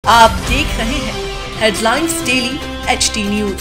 आप देख रहे हैं हेडलाइंस डेली HD न्यूज।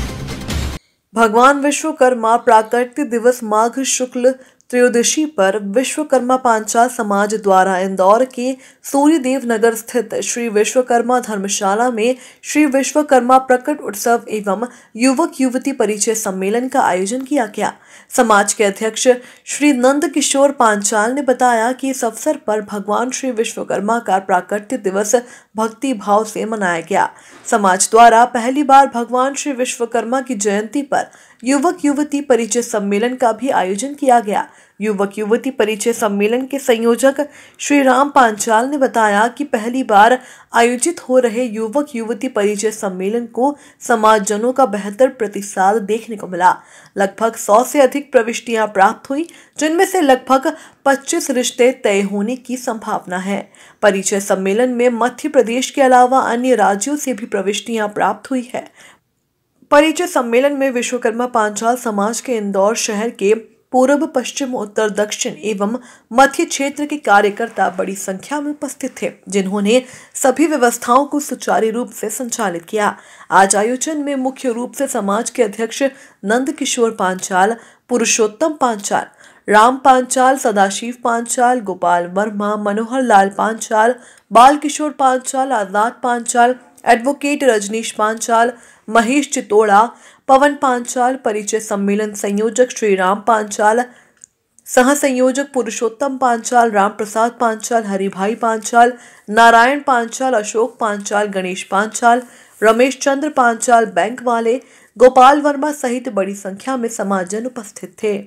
भगवान विश्वकर्मा प्राकट्य दिवस माघ शुक्ल त्रयोदशी पर विश्वकर्मा पांचाल समाज द्वारा इंदौर के सूर्यदेव नगर स्थित श्री विश्वकर्मा धर्मशाला में श्री विश्वकर्मा प्रकट उत्सव एवं युवक युवती परिचय सम्मेलन का आयोजन किया गया। समाज के अध्यक्ष श्री नंद किशोर पांचाल ने बताया कि इस अवसर पर भगवान श्री विश्वकर्मा का प्राकट्य दिवस भक्ति भाव से मनाया गया। समाज द्वारा पहली बार भगवान श्री विश्वकर्मा की जयंती पर युवक युवती परिचय सम्मेलन का भी आयोजन किया गया। युवक युवती परिचय सम्मेलन के संयोजक श्री राम पांचाल ने बताया कि पहली बार आयोजित हो रहे युवक युवती परिचय सम्मेलन को समाजजनों का बेहतर प्रतिसाद देखने को मिला। लगभग 100 से अधिक प्रविष्टियां प्राप्त हुई, जिनमें से लगभग 25 रिश्ते तय होने की संभावना है। परिचय सम्मेलन में मध्य प्रदेश के अलावा अन्य राज्यों से भी प्रविष्टियां प्राप्त हुई है। परिचय सम्मेलन में विश्वकर्मा पांचाल समाज के इंदौर शहर के पूर्व, पश्चिम, उत्तर, दक्षिण एवं मध्य क्षेत्र के कार्यकर्ता बड़ी संख्या में उपस्थित थे, जिन्होंने सभी व्यवस्थाओं को सुचारू रूप से संचालित किया। आज आयोजन में मुख्य रूप से समाज के अध्यक्ष नंद किशोर पांचाल, पुरुषोत्तम पांचाल, राम पांचाल, सदाशिव पांचाल, गोपाल वर्मा, मनोहर लाल पांचाल, बाल किशोर पांचाल, आजाद पांचाल, एडवोकेट रजनीश पांचाल, महेश चितोड़ा, पवन पांचाल, परिचय सम्मेलन संयोजक श्री राम पांचाल, सह संयोजक पुरुषोत्तम पांचाल, राम प्रसाद पांचाल, हरिभाई पांचाल, नारायण पांचाल, अशोक पांचाल, गणेश पांचाल, रमेश चंद्र पांचाल, बैंक वाले, गोपाल वर्मा सहित बड़ी संख्या में समाजजन उपस्थित थे।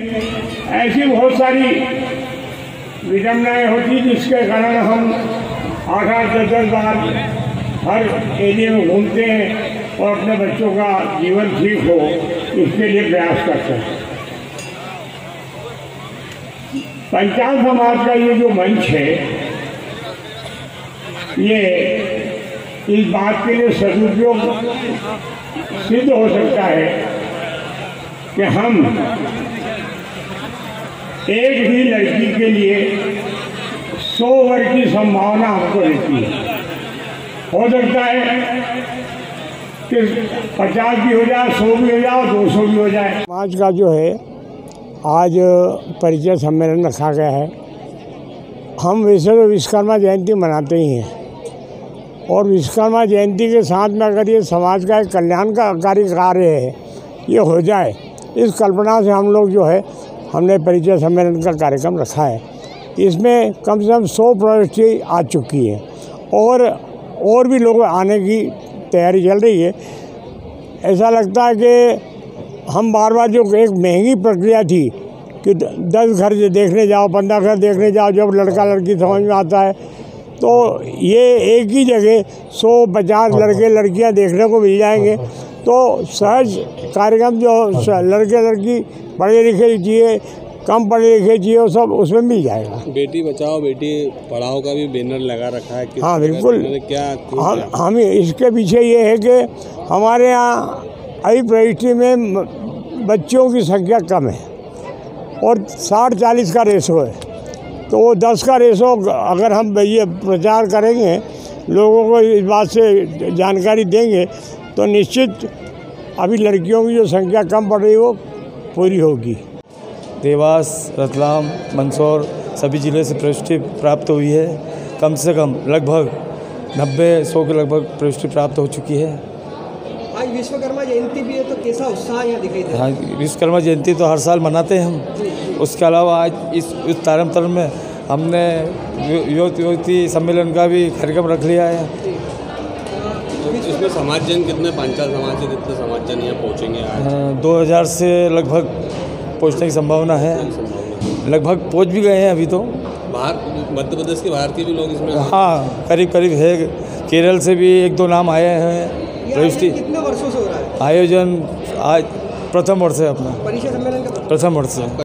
ऐसी बहुत सारी विडम्बनाएं होती जिसके कारण हम 8-10 बार हर एरिया में घूमते हैं और अपने बच्चों का जीवन ठीक हो, इसके लिए प्रयास करते हैं। पंचाल समाज का ये जो मंच है, ये इस बात के लिए सदुपयोग सिद्ध हो सकता है कि हम एक ही लड़की के लिए 100 वर की संभावना हमको रहती है। हो सकता है कि 50 भी हो जाए, 100 भी हो जाए, 200 भी हो जाए। समाज का जो है आज परिचय सम्मेलन रखा गया है। हम वैसे विश्वकर्मा जयंती मनाते ही हैं और विश्वकर्मा जयंती के साथ में अगर ये समाज का एक कल्याणकारी कार्य है, ये हो जाए, इस कल्पना से हम लोग जो है हमने परिचय सम्मेलन का कार्यक्रम रखा है। इसमें कम से कम 100 प्रविष्टि आ चुकी है और भी लोग आने की तैयारी चल रही है। ऐसा लगता है कि हम बार बार जो एक महंगी प्रक्रिया थी कि 10 घर देखने जाओ, 15 घर देखने जाओ, जब लड़का लड़की समझ में आता है, तो ये एक ही जगह 100-50 लड़के लड़कियां देखने को मिल जाएंगे। तो सहज कार्यक्रम जो लड़के लड़की पढ़े लिखे चाहिए, कम पढ़े लिखे चाहिए, वो सब उसमें मिल जाएगा। बेटी बचाओ बेटी पढ़ाओ का भी बैनर लगा रखा है। हाँ बिल्कुल। क्या हम इसके पीछे ये है कि हमारे यहाँ अभी प्रविष्टि में बच्चों की संख्या कम है और 60-40 का रेशो है। तो वो 10 का रेशो अगर हम ये प्रचार करेंगे, लोगों को इस बात से जानकारी देंगे, तो निश्चित अभी लड़कियों की जो संख्या कम पड़ रही है वो पूरी होगी। देवास, रतलाम, मंदसौर सभी जिले से प्रविष्टि प्राप्त हुई है। कम से कम लगभग 90-100 के लगभग प्रविष्टि प्राप्त हो चुकी है। आज विश्वकर्मा जयंती भी है, तो कैसा उत्साह यहाँ दिखाई दे रहा है? हाँ, विश्वकर्मा जयंती तो हर साल मनाते हैं हम। उसके अलावा आज इस तारम में हमने युवती सम्मेलन का भी कार्यक्रम रख लिया है। इसमें समाजजन कितने, पांचाल समाज से कितने समाजजन यहाँ पहुँचेंगे आज? 2000 से लगभग पहुँचने की संभावना है। लगभग पहुँच भी गए हैं अभी तो। बाहर मध्य प्रदेश के बाहर के भी लोग इसमें? हाँ, करीब है। केरल से भी 1-2 नाम आए हैं। कितने वर्षों से हो रहा है आयोजन? आज प्रथम वर्ष है अपना। परिचय सम्मेलन का प्रथम वर्ष है।